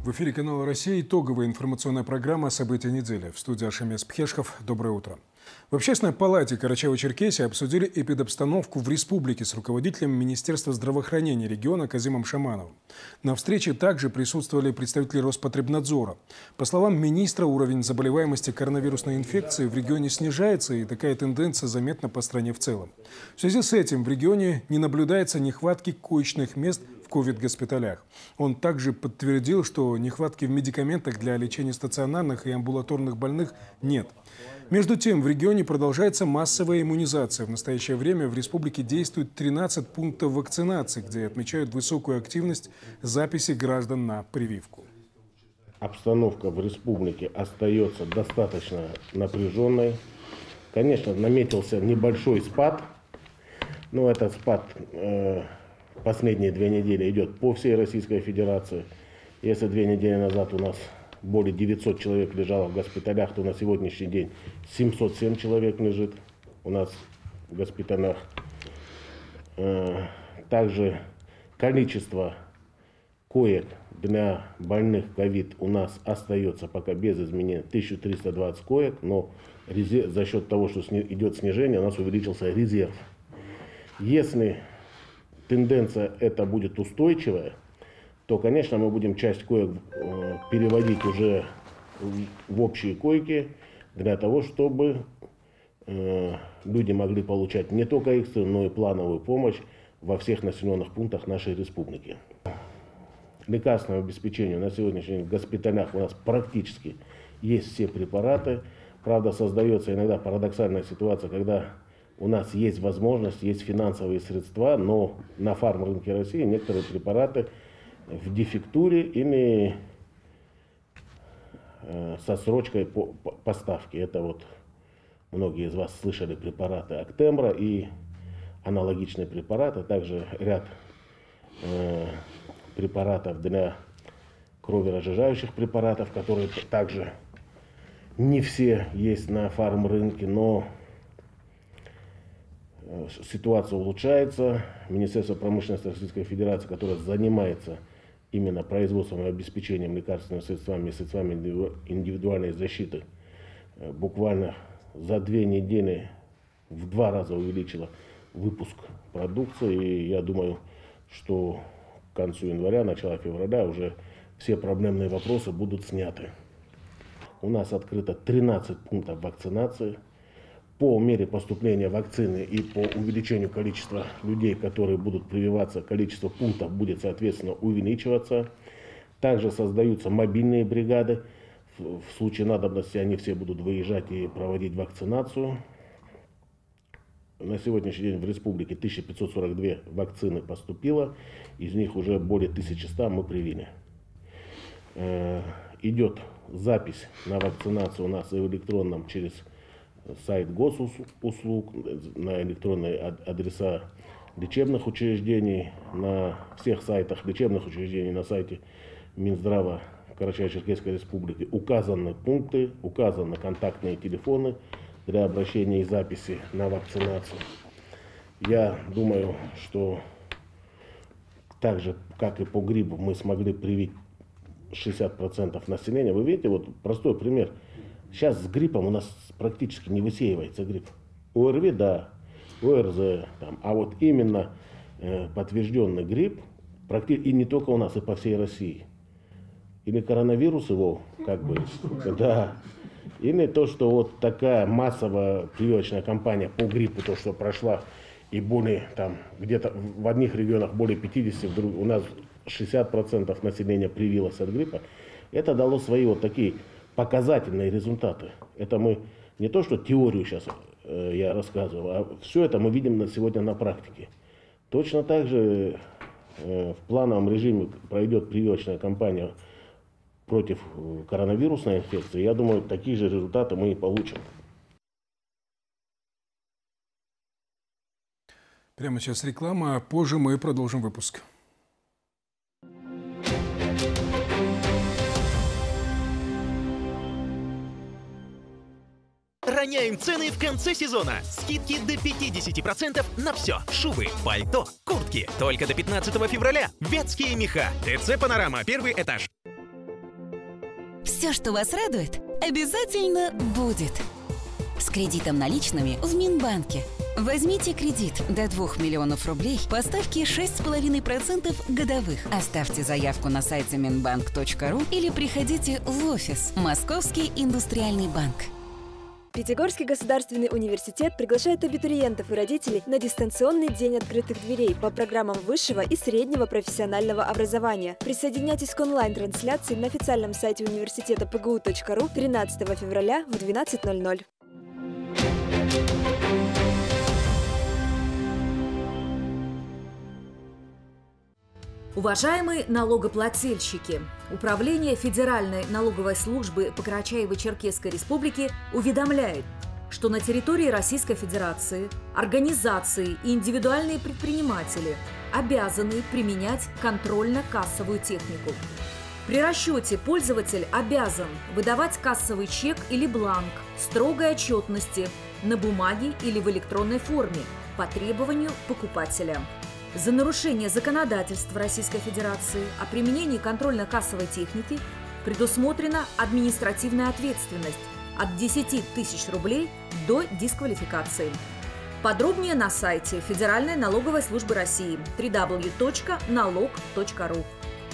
В эфире канала «Россия» итоговая информационная программа «События недели». В студии Ашемес Пхешков. Доброе утро. В Общественной палате Карачаево-Черкесии обсудили эпидобстановку в республике с руководителем Министерства здравоохранения региона Казимом Шамановым. На встрече также присутствовали представители Роспотребнадзора. По словам министра, уровень заболеваемости коронавирусной инфекцией в регионе снижается, и такая тенденция заметна по стране в целом. В связи с этим в регионе не наблюдается нехватки коечных мест в ковид-госпиталях. Он также подтвердил, что нехватки в медикаментах для лечения стационарных и амбулаторных больных нет. Между тем, в регионе продолжается массовая иммунизация. В настоящее время в республике действует 13 пунктов вакцинации, где отмечают высокую активность записи граждан на прививку. Обстановка в республике остается достаточно напряженной. Конечно, наметился небольшой спад, но этот спад последние 2 недели идет по всей Российской Федерации. Если 2 недели назад у нас более 900 человек лежало в госпиталях, то на сегодняшний день 707 человек лежит у нас в госпиталях. Также количество коек для больных ковид у нас остается пока без изменений 1320 коек, но за счет того, что идет снижение, у нас увеличился резерв. Если тенденция эта будет устойчивая, то, конечно, мы будем часть коек переводить уже в общие койки для того, чтобы люди могли получать не только экстренную, но и плановую помощь во всех населенных пунктах нашей республики. Лекарственное обеспечение на сегодняшний день в госпиталях у нас практически есть все препараты. Правда, создается иногда парадоксальная ситуация, когда у нас есть возможность, есть финансовые средства, но на фармрынке России некоторые препараты в дефектуре или со срочкой поставки. Это вот многие из вас слышали препараты Актембра и аналогичные препараты. Также ряд препаратов для кроверазжижающих препаратов, которые также не все есть на фармрынке, но ситуация улучшается. Министерство промышленности Российской Федерации, которое занимается именно производством и обеспечением лекарственными средствами и средствами индивидуальной защиты, буквально за 2 недели в 2 раза увеличило выпуск продукции. И я думаю, что к концу января, начало февраля уже все проблемные вопросы будут сняты. У нас открыто 13 пунктов вакцинации. По мере поступления вакцины и по увеличению количества людей, которые будут прививаться, количество пунктов будет, соответственно, увеличиваться. Также создаются мобильные бригады. В случае надобности они все будут выезжать и проводить вакцинацию. На сегодняшний день в республике 1542 вакцины поступило. Из них уже более 1100 мы привили. Идет запись на вакцинацию у нас и в электронном через сайт госуслуг, на электронные адреса лечебных учреждений, на всех сайтах лечебных учреждений, на сайте Минздрава Карачаево-Черкесской Республики указаны пункты, указаны контактные телефоны для обращения и записи на вакцинацию. Я думаю, что так же, как и по гриппу, мы смогли привить 60% населения. Вы видите, вот простой пример. Сейчас с гриппом у нас практически не высеивается грипп. ОРВИ, да, ОРЗ, там, а вот именно подтвержденный грипп, и не только у нас, и по всей России. Или коронавирус его, как бы, да, или то, что вот такая массовая прививочная кампания по гриппу, то, что прошла, и более, там, где-то в одних регионах более 50, у нас 60% населения привилось от гриппа, это дало свои вот такие показательные результаты. Это мы не то, что теорию сейчас я рассказывал, а все это мы видим сегодня на практике. Точно так же в плановом режиме пройдет прививочная кампания против коронавирусной инфекции. Я думаю, такие же результаты мы и получим. Прямо сейчас реклама, а позже мы продолжим выпуск. Роняем цены в конце сезона. Скидки до 50% на все. Шубы, пальто, куртки. Только до 15 февраля. Вятские меха. ТЦ «Панорама», 1-й этаж. Все, что вас радует, обязательно будет. С кредитом наличными в Минбанке. Возьмите кредит до 2 миллионов рублей по ставке 6,5% годовых. Оставьте заявку на сайте minbank.ru или приходите в офис Московский индустриальный банк. Пятигорский государственный университет приглашает абитуриентов и родителей на дистанционный день открытых дверей по программам высшего и среднего профессионального образования. Присоединяйтесь к онлайн-трансляции на официальном сайте университета pgu.ru 13 февраля в 12:00. Уважаемые налогоплательщики, Управление Федеральной налоговой службы по Карачаево-Черкесской Республике уведомляет, что на территории Российской Федерации организации и индивидуальные предприниматели обязаны применять контрольно-кассовую технику. При расчете пользователь обязан выдавать кассовый чек или бланк строгой отчетности на бумаге или в электронной форме по требованию покупателя. За нарушение законодательства Российской Федерации о применении контрольно-кассовой техники предусмотрена административная ответственность от 10 тысяч рублей до дисквалификации. Подробнее на сайте Федеральной налоговой службы России www.налог.ру.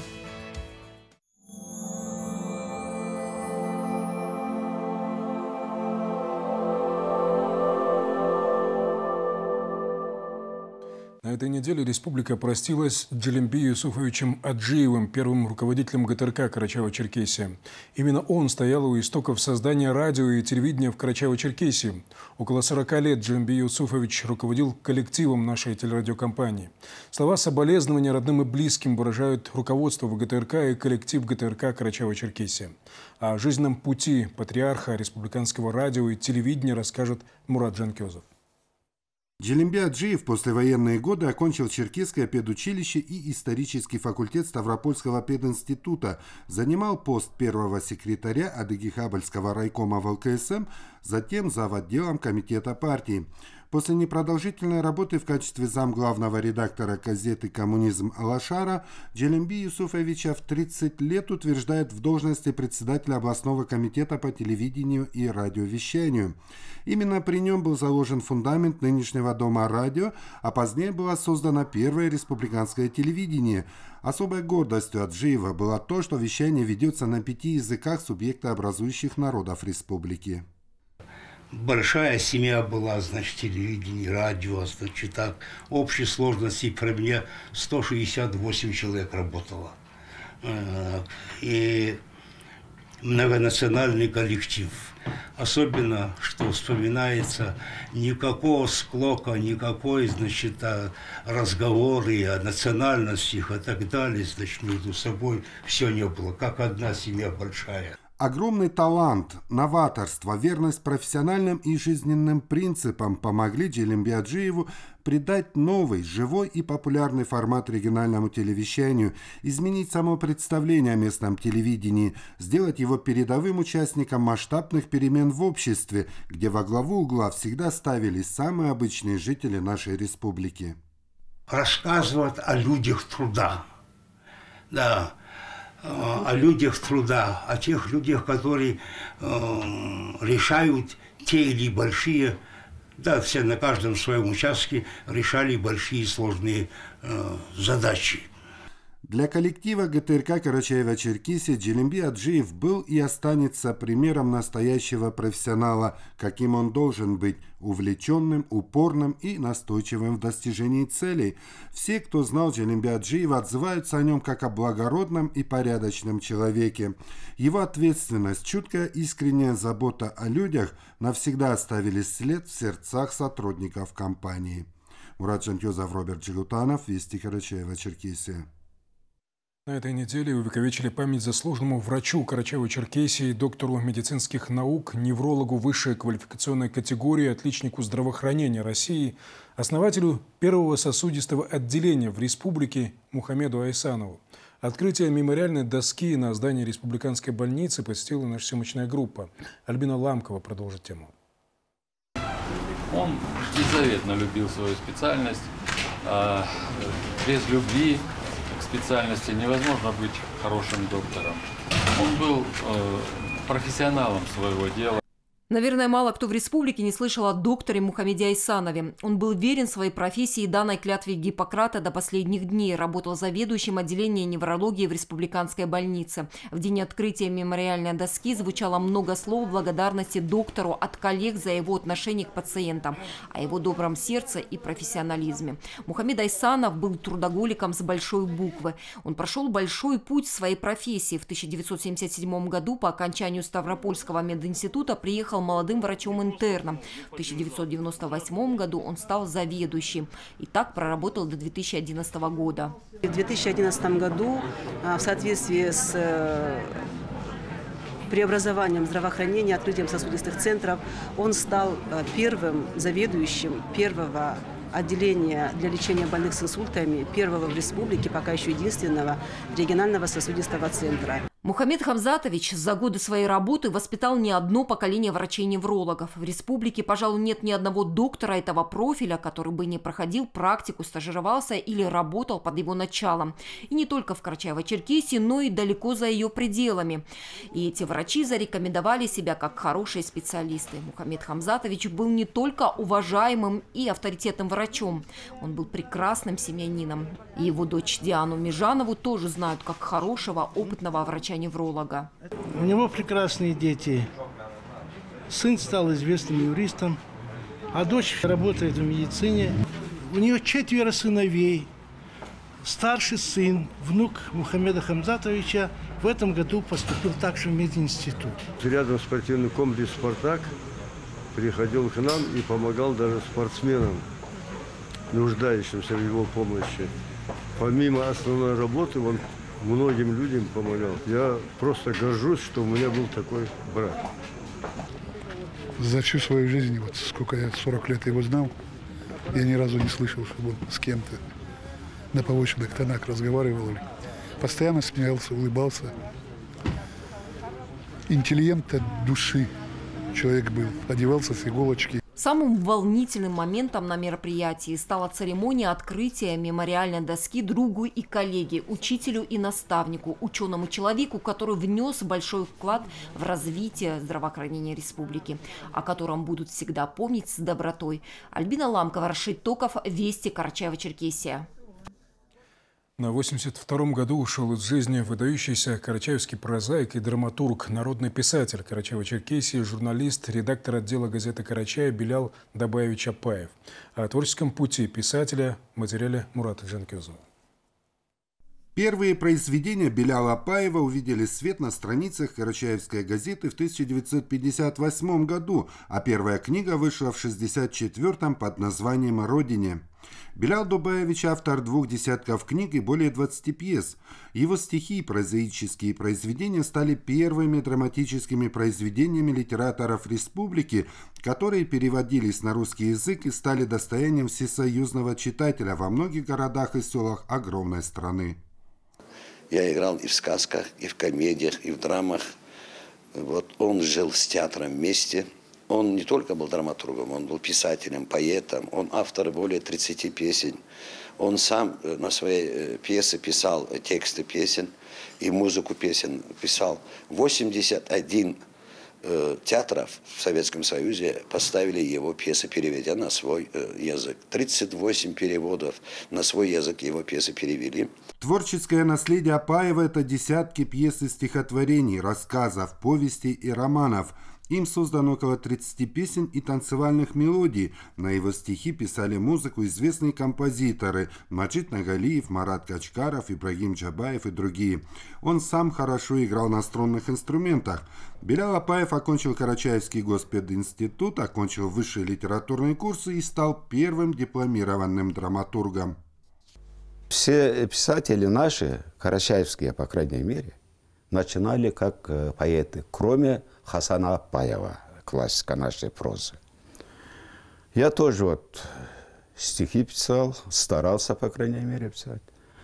На этой неделе республика простилась с Джелимби Юсуфовичем Аджиевым, первым руководителем ГТРК Карачаево-Черкесия. Именно он стоял у истоков создания радио и телевидения в Карачаево-Черкесии. Около 40 лет Джелимби Юсуфович руководил коллективом нашей телерадиокомпании. Слова соболезнования родным и близким выражают руководство ВГТРК и коллектив ГТРК Карачаево-Черкесия. О жизненном пути патриарха республиканского радио и телевидения расскажет Мурат Жанкезов. Джелимби Аджиев в послевоенные годы окончил Черкесское педучилище и исторический факультет Ставропольского пединститута, занимал пост первого секретаря Адыгихабальского райкома в ЛКСМ, затем завотделом комитета партии. После непродолжительной работы в качестве замглавного редактора газеты «Коммунизм Алашара» Джелимби Юсуфовича в 30 лет утверждает в должности председателя областного комитета по телевидению и радиовещанию. Именно при нем был заложен фундамент нынешнего дома радио, а позднее было создано первое республиканское телевидение. Особой гордостью Аджиева было то, что вещание ведется на 5 языках субъектообразующих народов республики. Большая семья была, значит, телевидение, радио, значит, так. Общей сложности при мне 168 человек работало. И многонациональный коллектив. Особенно, что вспоминается, никакого склока, никакой, значит, разговоры о национальностях и так далее, значит, между собой все не было, как одна семья большая. Огромный талант, новаторство, верность профессиональным и жизненным принципам помогли Джелимби Аджиеву придать новый, живой и популярный формат региональному телевещанию, изменить само представление о местном телевидении, сделать его передовым участником масштабных перемен в обществе, где во главу угла всегда ставились самые обычные жители нашей республики. Рассказывать о людях труда, да. О людях труда, о тех людях, которые решают те или большие, да, все на каждом своем участке решали большие сложные задачи. Для коллектива ГТРК Карачаево-Черкесия Джелимби Аджиев был и останется примером настоящего профессионала, каким он должен быть, увлеченным, упорным и настойчивым в достижении целей. Все, кто знал Джелимби Аджиева, отзываются о нем как о благородном и порядочном человеке. Его ответственность, чуткая искренняя забота о людях навсегда оставили след в сердцах сотрудников компании. Мурат Жанкезов, Роберт Джигутанов, Вести Карачаево-Черкесия. На этой неделе увековечили память заслуженному врачу Карачаево-Черкесии, доктору медицинских наук, неврологу высшей квалификационной категории, отличнику здравоохранения России, основателю первого сосудистого отделения в республике Мухаммеду Айсанову. Открытие мемориальной доски на здании республиканской больницы посетила наша съемочная группа. Альбина Ламкова продолжит тему. Он беззаветно любил свою специальность. Без любви к специальности невозможно быть хорошим доктором. Он был профессионалом своего дела. Наверное, мало кто в республике не слышал о докторе Мухаммеде Айсанове. Он был верен своей профессии, данной клятве Гиппократа до последних дней. Работал заведующим отделением неврологии в республиканской больнице. В день открытия мемориальной доски звучало много слов благодарности доктору от коллег за его отношение к пациентам, о его добром сердце и профессионализме. Мухаммед Айсанов был трудоголиком с большой буквы. Он прошел большой путь в своей профессии. В 1977 году по окончанию Ставропольского мединститута приехал молодым врачом-интерном. В 1998 году он стал заведующим и так проработал до 2011 года. В 2011 году в соответствии с преобразованием здравоохранения, открытием сосудистых центров, он стал первым заведующим первого отделения для лечения больных с инсультами, первого в республике, пока еще единственного регионального сосудистого центра. Мухаммед Хамзатович за годы своей работы воспитал не одно поколение врачей-неврологов. В республике, пожалуй, нет ни одного доктора этого профиля, который бы не проходил практику, стажировался или работал под его началом. И не только в Карачаево-Черкесии, но и далеко за ее пределами. И эти врачи зарекомендовали себя как хорошие специалисты. Мухаммед Хамзатович был не только уважаемым и авторитетным врачом, он был прекрасным семьянином. И его дочь Диану Межанову тоже знают как хорошего, опытного врача-невролога. У него прекрасные дети. Сын стал известным юристом, а дочь работает в медицине. У нее 4 сыновей. Старший сын, внук Мухаммеда Хамзатовича, в этом году поступил также в мединститут. Рядом спортивный комплекс «Спартак» приходил к нам и помогал даже спортсменам, нуждающимся в его помощи. Помимо основной работы, он многим людям помогал. Я просто горжусь, что у меня был такой брат. За всю свою жизнь, вот сколько я, 40 лет его знал, я ни разу не слышал, чтобы он с кем-то на повышенных тонах разговаривал. Постоянно смеялся, улыбался. Интеллигент от души человек был. Одевался с иголочки. Самым волнительным моментом на мероприятии стала церемония открытия мемориальной доски другу и коллеге, учителю и наставнику, ученому человеку, который внес большой вклад в развитие здравоохранения республики, о котором будут всегда помнить с добротой. Альбина Ламкова, Рашид Токов, Вести, Карачаево-Черкесия. На 82-м году ушел из жизни выдающийся карачаевский прозаик и драматург, народный писатель Карачаево-Черкесии, журналист, редактор отдела газеты «Карачай» Белял Дабаевич Апаев. О творческом пути писателя в материале Мурата Джанкезова. Первые произведения Беляла Апаева увидели свет на страницах Карачаевской газеты в 1958 году, а первая книга вышла в 1964 под названием «О родине». Белял Дабаевич – автор 2 десятков книг и более 20 пьес. Его стихи и прозаические произведения стали первыми драматическими произведениями литераторов республики, которые переводились на русский язык и стали достоянием всесоюзного читателя во многих городах и селах огромной страны. Я играл и в сказках, и в комедиях, и в драмах. Вот он жил с театром вместе. Он не только был драматургом, он был писателем, поэтом. Он автор более 30 песен. Он сам на свои пьесы писал тексты песен и музыку песен писал. 81 театров в Советском Союзе поставили его пьесы, переведя на свой язык. 38 переводов на свой язык его пьесы перевели. Творческое наследие Апаева – это десятки пьес и стихотворений, рассказов, повестей и романов. Им создано около 30 песен и танцевальных мелодий. На его стихи писали музыку известные композиторы Маджид Нагалиев, Марат Качкаров, Ибрагим Джабаев и другие. Он сам хорошо играл на струнных инструментах. Белял Апаев окончил Карачаевский госпединститут, окончил высшие литературные курсы и стал первым дипломированным драматургом. Все писатели наши, карачаевские, по крайней мере, начинали как поэты, кроме Хасана Апаева, классика нашей прозы. Я тоже вот стихи писал, старался, по крайней мере, писать.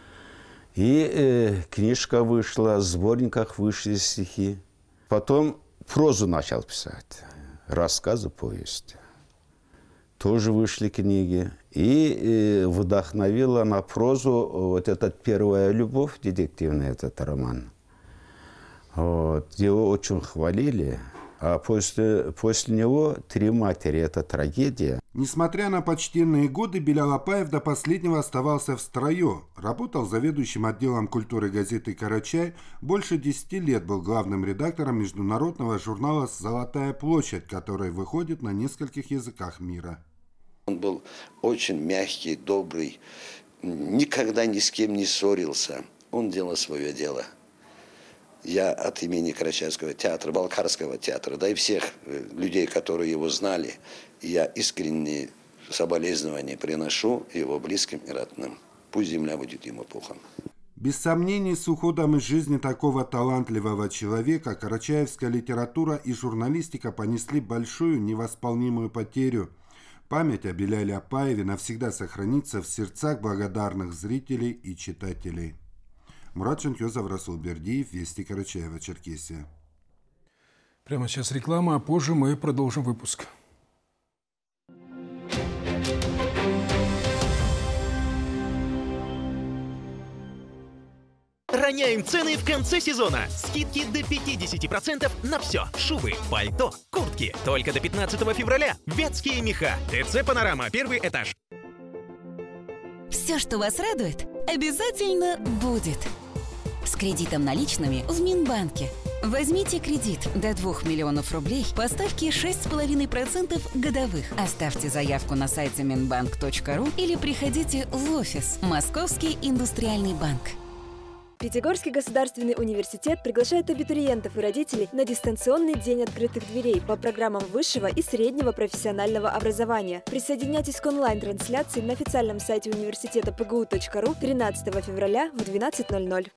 И книжка вышла, в сборниках вышли стихи. Потом прозу начал писать, рассказы, повести. Тоже вышли книги. И вдохновила на прозу вот эта «Первая любовь», детективный этот роман. Вот. Его очень хвалили. А после него «Три матери» – это трагедия. Несмотря на почтенные годы, Белял Апаев до последнего оставался в строю. Работал заведующим отделом культуры газеты «Карачай». Больше 10 лет был главным редактором международного журнала «Золотая площадь», который выходит на нескольких языках мира. Он был очень мягкий, добрый, никогда ни с кем не ссорился. Он делал свое дело. Я от имени Карачайского театра, Балкарского театра, да и всех людей, которые его знали, я искренние соболезнования приношу его близким и родным. Пусть земля будет ему пухом. Без сомнений, с уходом из жизни такого талантливого человека карачаевская литература и журналистика понесли большую невосполнимую потерю. Память о Беляле Апаеве навсегда сохранится в сердцах благодарных зрителей и читателей. Мурат Шенхёзов, Расул Бердиев, Вести, Карачаево, Черкесия. Прямо сейчас реклама, а позже мы продолжим выпуск. Роняем цены в конце сезона. Скидки до 50% на все. Шубы, пальто, куртки. Только до 15 февраля. Вятские меха. ТЦ «Панорама», первый этаж. Все, что вас радует, обязательно будет. С кредитом наличными в Минбанке. Возьмите кредит до 2 миллионов рублей по ставке 6,5% годовых. Оставьте заявку на сайте minbank.ru или приходите в офис Московский индустриальный банк. Пятигорский государственный университет приглашает абитуриентов и родителей на дистанционный день открытых дверей по программам высшего и среднего профессионального образования. Присоединяйтесь к онлайн-трансляции на официальном сайте университета pgu.ru 13 февраля в 12:00.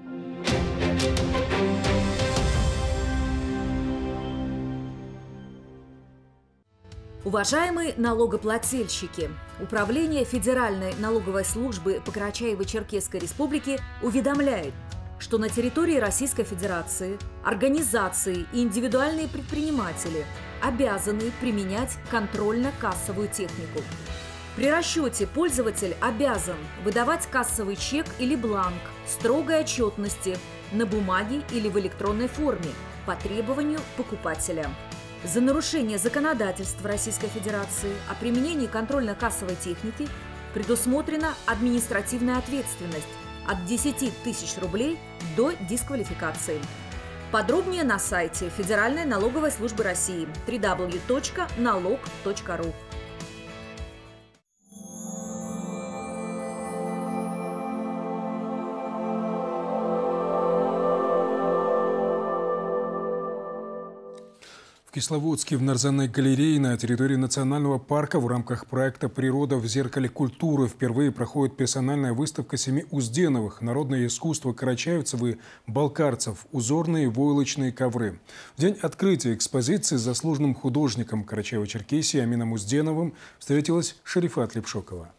Уважаемые налогоплательщики, Управление Федеральной налоговой службы по Карачаево-Черкесской Республике уведомляет, что на территории Российской Федерации организации и индивидуальные предприниматели обязаны применять контрольно-кассовую технику. При расчете пользователь обязан выдавать кассовый чек или бланк строгой отчетности на бумаге или в электронной форме по требованию покупателя. За нарушение законодательства Российской Федерации о применении контрольно-кассовой техники предусмотрена административная ответственность от 10 тысяч рублей до дисквалификации. Подробнее на сайте Федеральной налоговой службы России www.налог.ру. В Кисловодске в Нарзанной галерее на территории национального парка в рамках проекта «Природа в зеркале культуры» впервые проходит персональная выставка 7 Узденовых «Народное искусство карачаевцев и балкарцев. Узорные войлочные ковры». В день открытия экспозиции с заслуженным художником Карачаево-Черкесии Амином Узденовым встретилась Шарифат Лепшокова.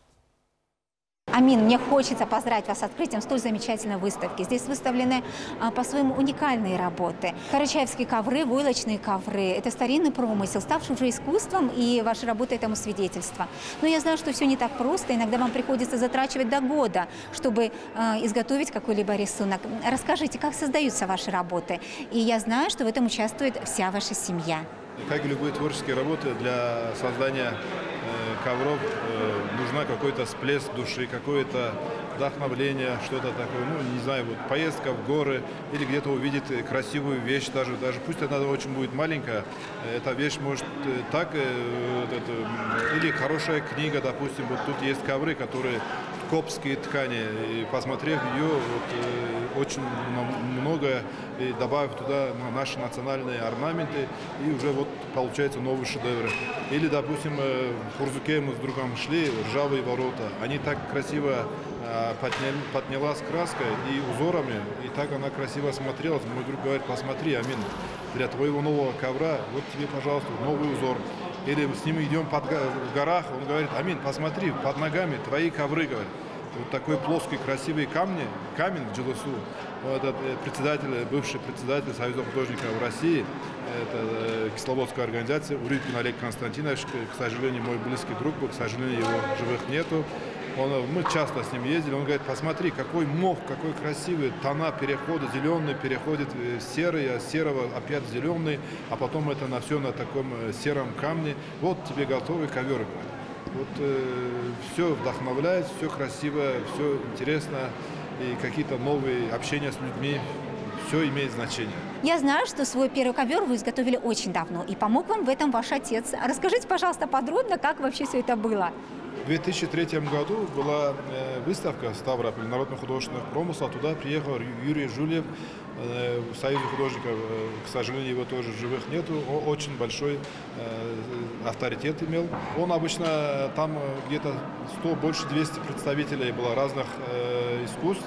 Амин, мне хочется поздравить вас с открытием столь замечательной выставки. Здесь выставлены по-своему уникальные работы. Карачаевские ковры, войлочные ковры – это старинный промысел, ставший уже искусством, и ваши работы этому свидетельство. Но я знаю, что все не так просто. Иногда вам приходится затрачивать до года, чтобы изготовить какой-либо рисунок. Расскажите, как создаются ваши работы? И я знаю, что в этом участвует вся ваша семья. Как и любые творческие работы, для создания ковров нужна какой-то всплеск души, какое-то вдохновление, что-то такое, ну, не знаю, вот поездка в горы или где-то увидеть красивую вещь, даже пусть она очень будет маленькая, эта вещь может так, или хорошая книга, допустим, вот тут есть ковры, которые копские ткани, и посмотрев ее, вот, очень много, и добавив туда наши национальные орнаменты, и уже вот получается новый шедевр. Или, допустим, в Хурзуке мы с другом шли, ржавые ворота, они так красиво поднялась краска и узорами, и так она красиво смотрелась. Мой друг говорит: посмотри, Амин, для твоего нового ковра, вот тебе, пожалуйста, новый узор. Или с ним идем в горах, он говорит: Амин, посмотри, под ногами твои ковры, говорит. Вот такой плоский, красивый камень в Джилысу. Этот председатель, бывший председатель Союза художников России, это Кисловодская организация, Урюпин Олег Константинович, к сожалению, мой близкий друг был, к сожалению, его живых нету. Мы часто с ним ездили, он говорит, посмотри, какой мох, какой красивый, тона перехода, зеленый переходит в серый, а серого опять в зеленый, а потом это на все на таком сером камне. Вот тебе готовый ковер. Вот все вдохновляет, все красиво, все интересно, и какие-то новые общения с людьми, все имеет значение. Я знаю, что свой первый ковер вы изготовили очень давно, и помог вам в этом ваш отец. Расскажите, пожалуйста, подробно, как вообще все это было. В 2003 году была выставка в Ставрополе народных художественных промыслов. Туда приехал Юрий Жульев, в Союзе художников, к сожалению, его тоже живых нету. Он очень большой авторитет имел. Он обычно там где-то 100, больше 200 представителей было разных искусств,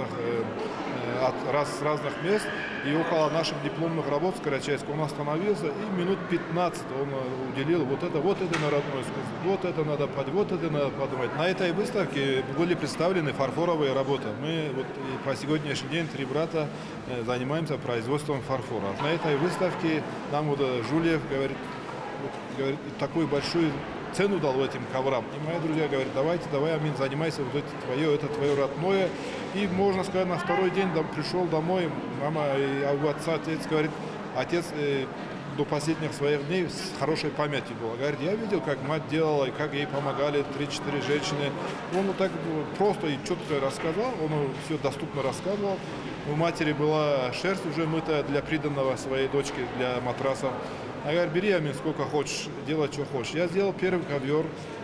с разных мест. И около наших дипломных работ с Карачаевска он остановился и минут 15 он уделил вот это народное искусство, вот это надо подумать. На этой выставке были представлены фарфоровые работы. Мы вот по сегодняшний день 3 брата занимаемся производством фарфора. На этой выставке нам вот Жульев говорит, такую большую цену дал этим коврам. И мои друзья говорят, давай, Амин, занимайся, вот это твое родное. И, можно сказать, на второй день пришел домой, мама, а у отца отец говорит, отец до последних своих дней с хорошей памятью был. Говорит, я видел, как мать делала, и как ей помогали 3-4 женщины. Он вот так просто и четко рассказал, он все доступно рассказывал. У матери была шерсть уже мытая для приданного своей дочки, для матраса. Я говорю, бери, Амин, сколько хочешь, делай, что хочешь. Я сделал первый ковер,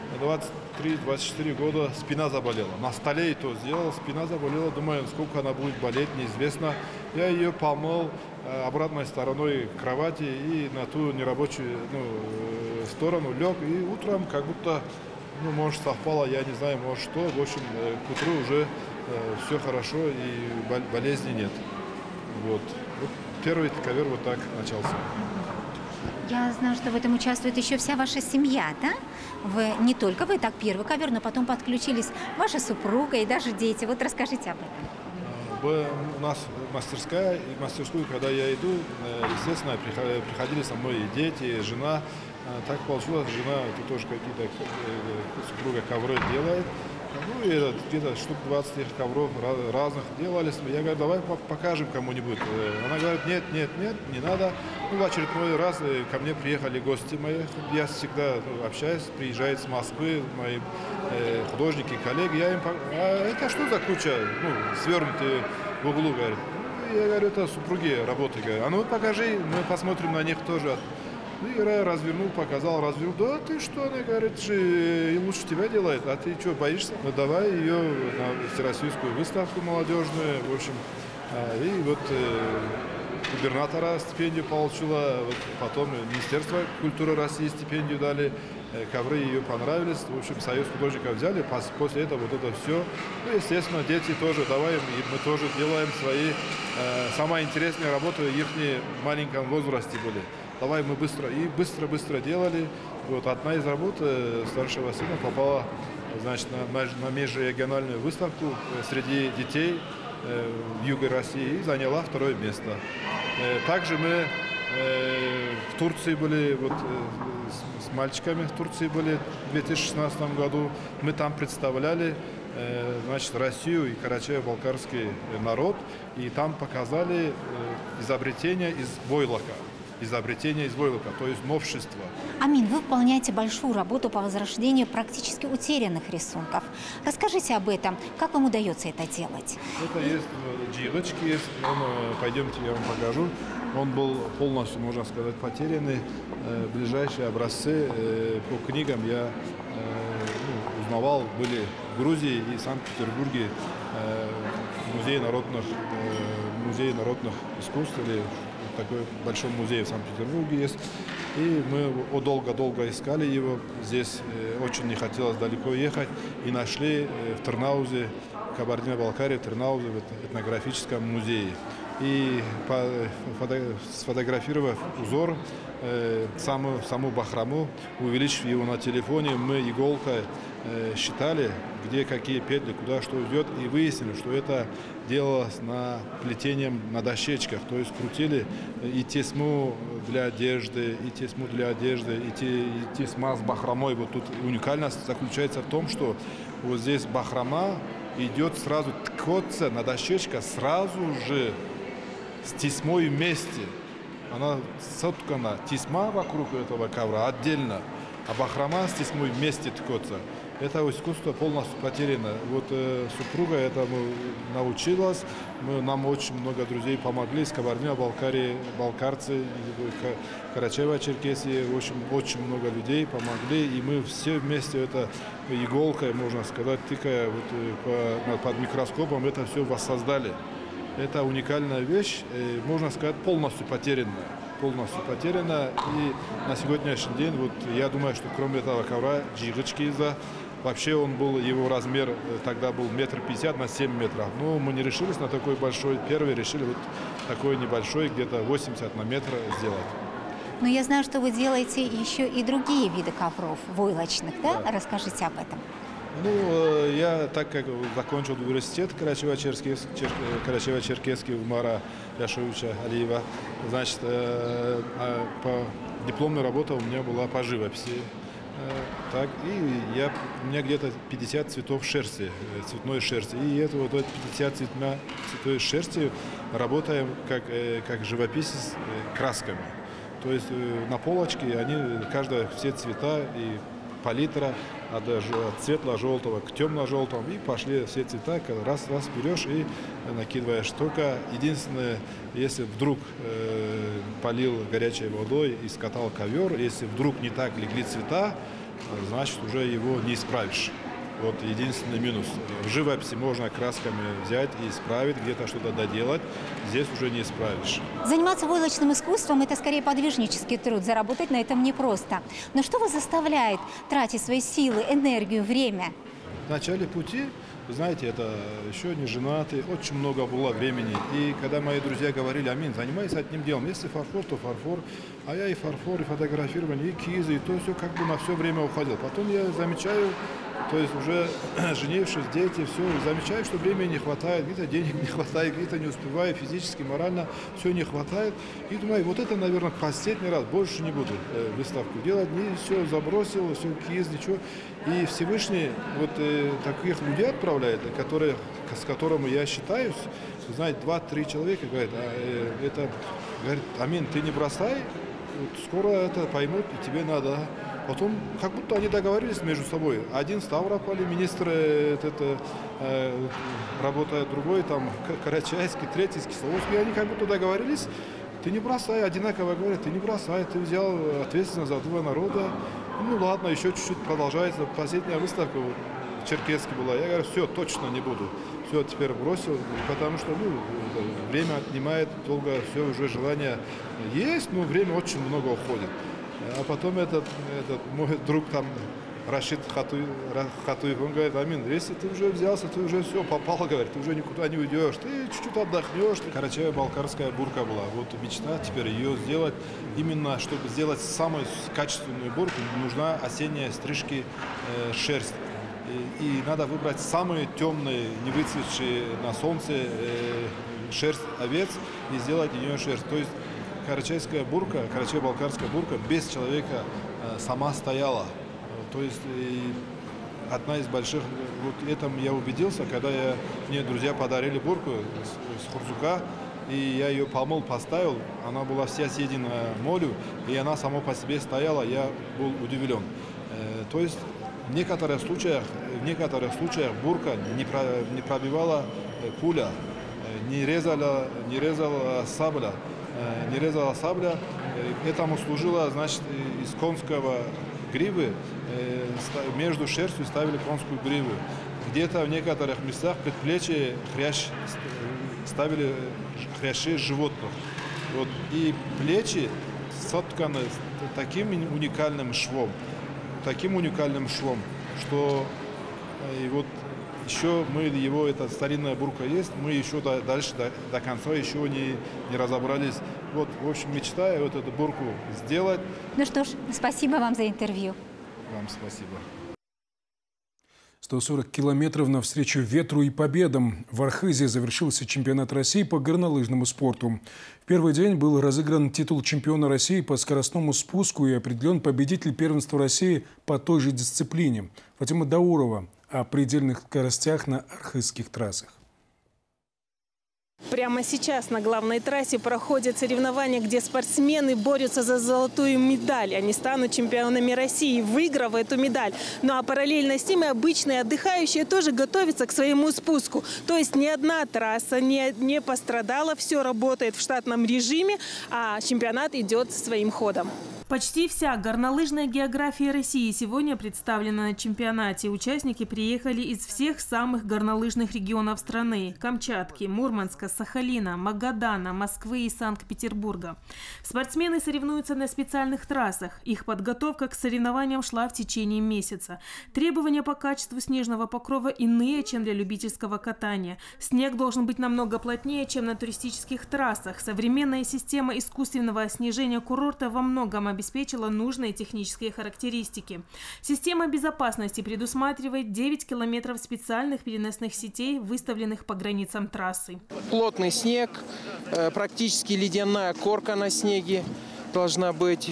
23-24 года, спина заболела. На столе и то сделал, спина заболела, думаю, сколько она будет болеть, неизвестно. Я ее помыл обратной стороной кровати и на ту нерабочую сторону лег. И утром как будто, может, совпало, я не знаю, может что. В общем, к утру уже все хорошо и болезни нет. Вот первый ковер вот так начался. Я знаю, что в этом участвует еще вся ваша семья, да? Не только вы, так первый ковер, но потом подключились ваша супруга и даже дети. Вот расскажите об этом. У нас мастерская, и в мастерскую, когда я иду, естественно, приходили со мной и дети, и жена. Так получилось, жена тоже какие-то супруга ковры делает. Ну и где-то штук 20 ковров разных делались. Я говорю, давай покажем кому-нибудь. Она говорит, нет, не надо. В очередной раз ко мне приехали гости мои. Я всегда общаюсь, приезжают с Москвы мои художники, коллеги. Я им а это что за куча, свернутые в углу, говорит. Я говорю, это супруги работают. А ну покажи, мы посмотрим на них тоже. И я развернул, показал, развернул. Да ты что, она говорит, и лучше тебя делает, а ты что, боишься? Ну давай ее на всероссийскую выставку молодежную, в общем. И вот губернатора стипендию получила, потом Министерство культуры России стипендию дали, ковры ее понравились, в общем, Союз художников взяли, после этого вот это все. Ну, естественно, дети тоже, давай, мы тоже делаем свои, самая интересная работа в их маленьком возрасте были. Давай мы быстро делали. Вот одна из работ старшего сына попала, значит, на межрегиональную выставку среди детей в Юге России и заняла 2-е место. Также мы в Турции были, с мальчиками в Турции были в 2016 году. Мы там представляли, значит, Россию и карачаево-балкарский народ, и там показали изобретение из войлока. То есть новшество. Амин, вы выполняете большую работу по возрождению практически утерянных рисунков. Расскажите об этом. Как вам удается это делать? Это есть джилочки, пойдемте, я вам покажу. Он был полностью, можно сказать, потерянный. Ближайшие образцы по книгам я узнавал, были в Грузии и Санкт-Петербурге музей народных искусств, или такой большой музей в Санкт-Петербурге есть. И мы долго искали его. Здесь очень не хотелось далеко ехать. И нашли в Тырнаузе, Кабардино-Балкарии, в Тырнаузе, в этнографическом музее. И сфотографировав узор, саму бахрому, увеличив его на телефоне, мы иголкой считали, где какие петли, куда что идет, и выяснили, что это делалось плетением на дощечках. То есть крутили и тесьму для одежды, и тесьму для одежды, и тесьма с бахромой. Вот тут уникальность заключается в том, что вот здесь бахрома идет сразу, ткется на дощечка сразу же с тесьмой вместе. Она соткана, тесьма вокруг этого ковра отдельно, а бахрома с тесьмой вместе ткется. Это искусство полностью потеряно. Вот супруга этому научилась. Нам очень много друзей помогли. Из Кабардино-Балкарии, балкарцы, Карачаево-Черкесии. Очень много людей помогли. И мы все вместе это иголкой, можно сказать, тыкая под микроскопом, это все воссоздали. Это уникальная вещь, можно сказать, полностью потерянная. И на сегодняшний день, вот, я думаю, что кроме этого ковра, джигочки вообще его размер тогда был 1,50 м на 7 метров. Но мы не решились на такой большой. Первый решили вот такой небольшой, где-то 80 на метр сделать. Но я знаю, что вы делаете еще и другие виды ковров войлочных, да? Расскажите об этом. Ну, я, так как закончил университет Карачаево-Черкесский Умара Яшевича Алиева, значит, по дипломной работе у меня была по живописи. Так, и у меня где-то 50 цветов шерсти, цветной шерсти. И это вот 50 цветной шерсти работаем как живописец красками. То есть на полочке все цвета и палитра от светло-желтого к темно-желтому, и пошли все цвета, раз берешь и накидываешь. Только единственное, если вдруг полил горячей водой и скатал ковер, если вдруг не так легли цвета, значит уже его не исправишь. Вот единственный минус. В живописи можно красками взять и исправить, где-то что-то доделать. Здесь уже не исправишь. Заниматься войлочным искусством – это скорее подвижнический труд. Заработать на этом непросто. Но что вас заставляет тратить свои силы, энергию, время? В начале пути, вы знаете, это еще не женатый, очень много было времени. И когда мои друзья говорили: Амин, занимайся одним делом. Если фарфор, то фарфор. А я и фарфор, и фотографирование, и кизы, и то все как бы на все время уходил. Потом я замечаю, то есть уже женившись, дети, все, замечаю, что времени не хватает, где-то денег не хватает, где-то не успеваю, физически, морально, все не хватает. И думаю, вот это, наверное, последний раз, больше не буду выставку делать, все забросил, все киз, ничего. И Всевышний вот таких людей отправляет, с которыми я считаюсь, знаете, 2-3 человека говорят, говорит, Амин, ты не бросай, вот скоро это поймут, и тебе надо. Потом, как будто они договорились между собой. Один в Ставрополе, министр работает, другой там Карачайский, третий из Кисловодска. И они как будто договорились. Ты не бросай, одинаково говорят, ты не бросай, ты взял ответственность за два народа. Ну ладно, еще чуть-чуть продолжается. Последняя выставка в Черкеске была. Я говорю, все, точно не буду. Все, теперь бросил, потому что время отнимает долго, все, уже желание есть, но время очень много уходит. А потом этот мой друг там, Рашид Хатуев, он говорит, Амин, если ты уже взялся, ты уже все, попал, говорит, ты уже никуда не уйдешь, ты чуть-чуть отдохнешь. Карачаево-Балкарская бурка была. Вот мечта теперь ее сделать. Именно, чтобы сделать самую качественную бурку, нужна осенняя стрижки шерсть. И надо выбрать самые темные, не выцветшие на солнце шерсть овец и сделать из нее шерсть. То есть Карачаево-Балкарская бурка без человека сама стояла. То есть одна из больших, вот этом я убедился, когда мне друзья подарили бурку с Хурзука, и я ее помыл, поставил, она была вся съедена молью, и она сама по себе стояла, я был удивлен. То есть в некоторых случаях бурка не пробивала пуля, не резала сабля. Этому служила, значит, из конского гривы, между шерстью ставили конскую гриву. Где-то в некоторых местах предплечье ставили хрящи животных. Вот. И плечи сотканы таким уникальным швом, что и вот еще эта старинная бурка есть, мы еще дальше до конца еще не разобрались. Вот, в общем, мечтаю вот эту бурку сделать. Ну что ж, спасибо вам за интервью. Вам спасибо. 140 километров навстречу ветру и победам. В Архизе завершился чемпионат России по горнолыжному спорту. В первый день был разыгран титул чемпиона России по скоростному спуску и определен победитель первенства России по той же дисциплине. Фатима Даурова о предельных скоростях на архизских трассах. Прямо сейчас на главной трассе проходят соревнования, где спортсмены борются за золотую медаль. Они станут чемпионами России, выиграв эту медаль. Ну а параллельно с ними обычные отдыхающие тоже готовятся к своему спуску. То есть ни одна трасса не пострадала, все работает в штатном режиме, а чемпионат идет своим ходом. Почти вся горнолыжная география России сегодня представлена на чемпионате. Участники приехали из всех самых горнолыжных регионов страны – Камчатки, Мурманска, Сахалина, Магадана, Москвы и Санкт-Петербурга. Спортсмены соревнуются на специальных трассах. Их подготовка к соревнованиям шла в течение месяца. Требования по качеству снежного покрова иные, чем для любительского катания. Снег должен быть намного плотнее, чем на туристических трассах. Современная система искусственного снижения курорта во многом обеспечила нужные технические характеристики. Система безопасности предусматривает 9 километров специальных переносных сетей, выставленных по границам трассы. Плотный снег, практически ледяная корка на снеге должна быть.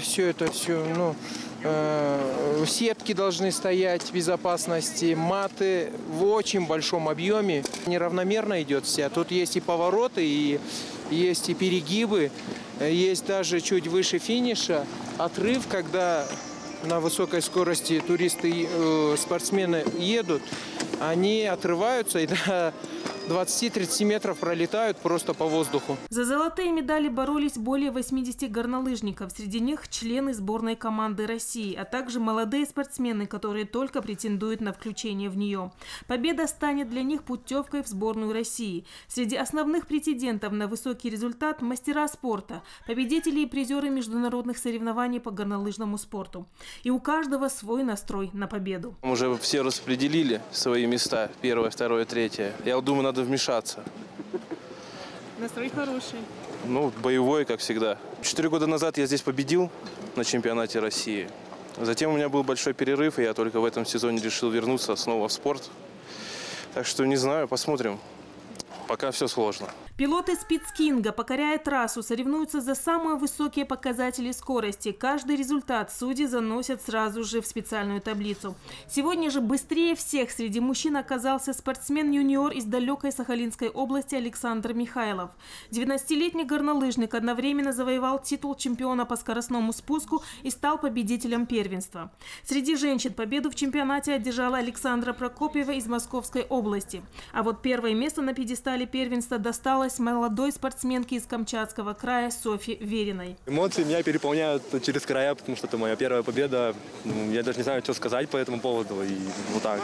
Сетки должны стоять безопасности, маты в очень большом объеме. Неравномерно идет вся. Тут есть и повороты, и есть и перегибы, есть даже чуть выше финиша отрыв, когда на высокой скорости туристы, спортсмены едут, они отрываются и до 20-30 метров пролетают просто по воздуху. За золотые медали боролись более 80 горнолыжников. Среди них члены сборной команды России, а также молодые спортсмены, которые только претендуют на включение в нее. Победа станет для них путевкой в сборную России. Среди основных претендентов на высокий результат – мастера спорта, победители и призеры международных соревнований по горнолыжному спорту. И у каждого свой настрой на победу. Уже все распределили свои места, первое, второе, третье. Я думаю, надо вмешаться. Настрой хороший. Боевой, как всегда. 4 года назад я здесь победил на чемпионате России. Затем у меня был большой перерыв, и я только в этом сезоне решил вернуться снова в спорт. Так что не знаю, посмотрим. Пока все сложно. Пилоты спидскинга, покоряя трассу, соревнуются за самые высокие показатели скорости. Каждый результат судьи заносят сразу же в специальную таблицу. Сегодня же быстрее всех среди мужчин оказался спортсмен-юниор из далекой Сахалинской области Александр Михайлов. 19-летний горнолыжник одновременно завоевал титул чемпиона по скоростному спуску и стал победителем первенства. Среди женщин победу в чемпионате одержала Александра Прокопьева из Московской области. А вот первое место на пьедестале первенства досталось молодой спортсменке из Камчатского края Софье Вериной. Эмоции меня переполняют через края, потому что это моя первая победа. Я даже не знаю, что сказать по этому поводу. И вот так.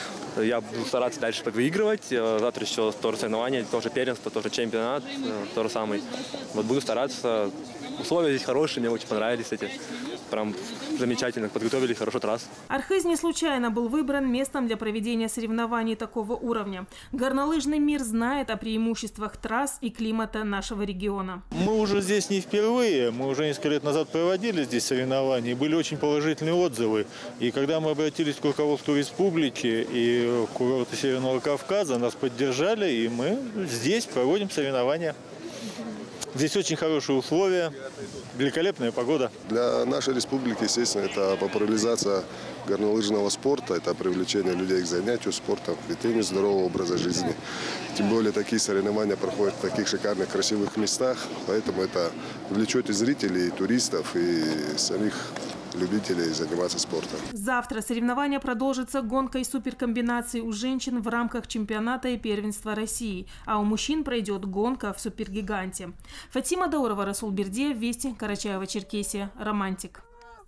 Я буду стараться дальше выигрывать. Завтра еще тоже соревнования, тоже первенство, тоже чемпионат, тоже самый. Вот буду стараться. Условия здесь хорошие, мне очень понравились эти. Прям замечательно, подготовили хорошо трассу. Архиз не случайно был выбран местом для проведения соревнований такого уровня. Горнолыжный мир знает о преимуществах трасс и климата нашего региона. Мы уже здесь не впервые, мы уже несколько лет назад проводили здесь соревнования, и были очень положительные отзывы. И когда мы обратились к руководству республики и к курорту Северного Кавказа, нас поддержали, и мы здесь проводим соревнования. Здесь очень хорошие условия, великолепная погода. Для нашей республики, естественно, это популяризация горнолыжного спорта, это привлечение людей к занятию спортом, к ведению здорового образа жизни. Тем более такие соревнования проходят в таких шикарных, красивых местах, поэтому это влечет и зрителей, и туристов, и самих любителей заниматься спортом. Завтра соревнования продолжатся гонкой суперкомбинаций у женщин в рамках чемпионата и первенства России, а у мужчин пройдет гонка в супергиганте. Фатима Даурова, Расул Бердиев, Вести, Карачаево-Черкесия, Романтик.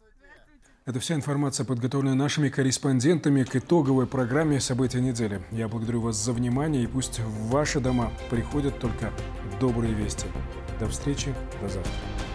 Это вся информация, подготовленная нашими корреспондентами к итоговой программе «События недели». Я благодарю вас за внимание, и пусть в ваши дома приходят только добрые вести. До встречи, до завтра.